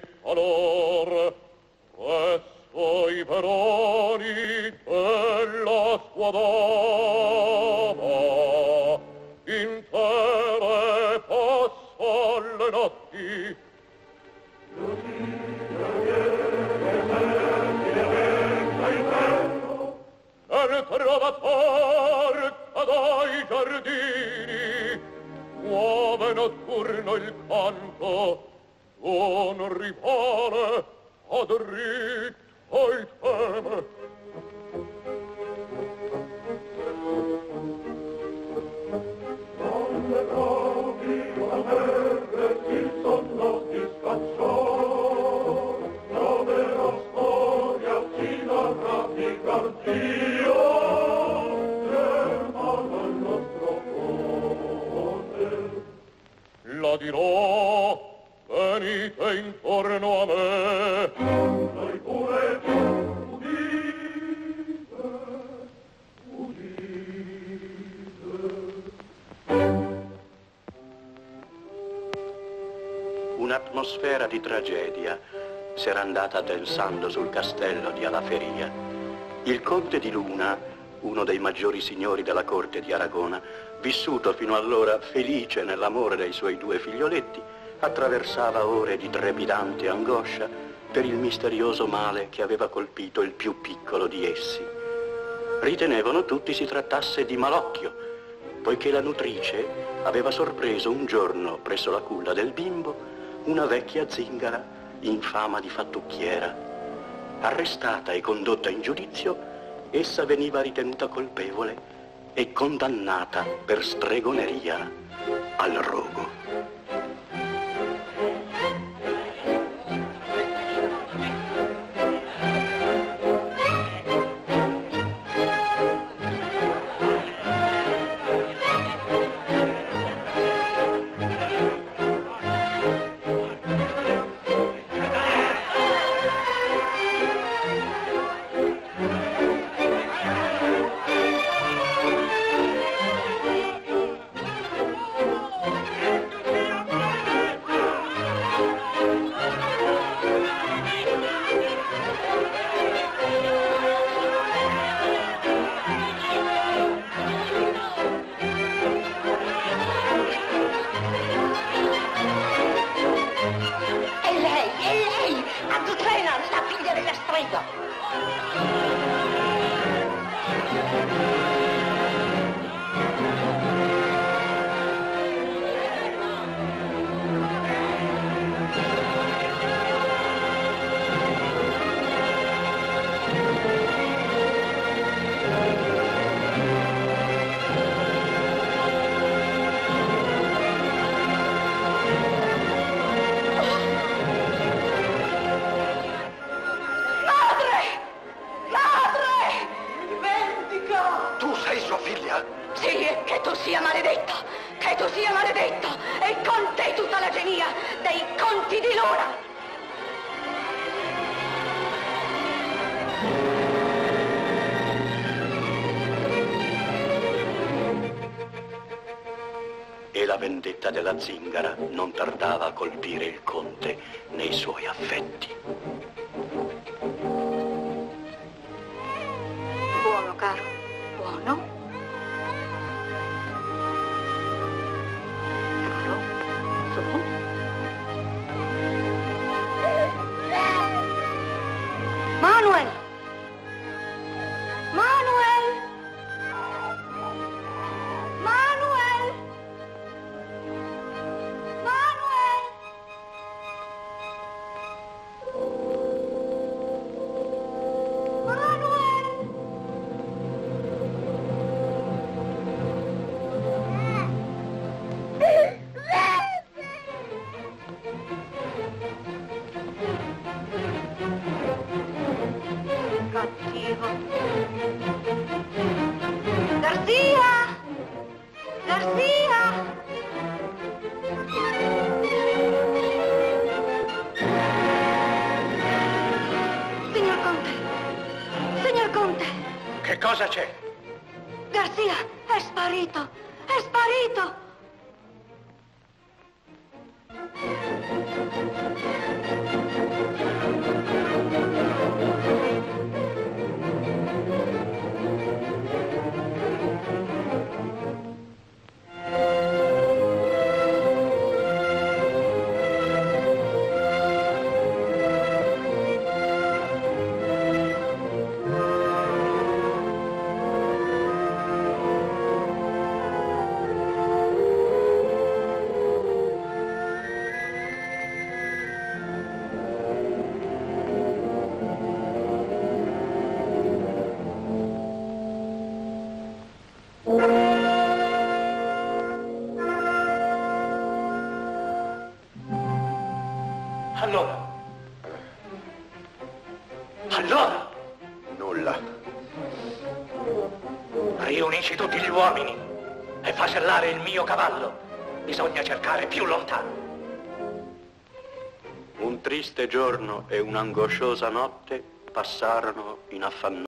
calor presso i peroni della sua dama intere passa le notti e trova porta dai giardini muove notturno il canto un rivale a dritto il teme non le provi a terre il sonno ti scacciò troverò storia ci narra di Garzia fermata il nostro cuore la dirò venite intorno a me noi pure Un'atmosfera di tragedia s'era andata addensando sul castello di Alaferia. Il conte di Luna, uno dei maggiori signori della corte di Aragona, vissuto fino allora felice nell'amore dei suoi due figlioletti, attraversava ore di trepidante angoscia per il misterioso male che aveva colpito il più piccolo di essi. Ritenevano tutti si trattasse di malocchio, poiché la nutrice aveva sorpreso un giorno presso la culla del bimbo una vecchia zingara in fama di fattucchiera. Arrestata e condotta in giudizio, essa veniva ritenuta colpevole e condannata per stregoneria al rogo. Della zingara non tardava a colpire il conte nei suoi affetti. Buono, caro, buono. Caro, su. Manuel! Manuel! Manuel! Cattivo. Garzia! Garzia! Signor Conte! Signor Conte! Che cosa c'è? Garzia è sparito! È sparito! Allora, Nulla. riunisci tutti gli uomini e fa sellare il mio cavallo. Bisogna cercare più lontano. Un triste giorno e un'angosciosa notte passarono in affannosa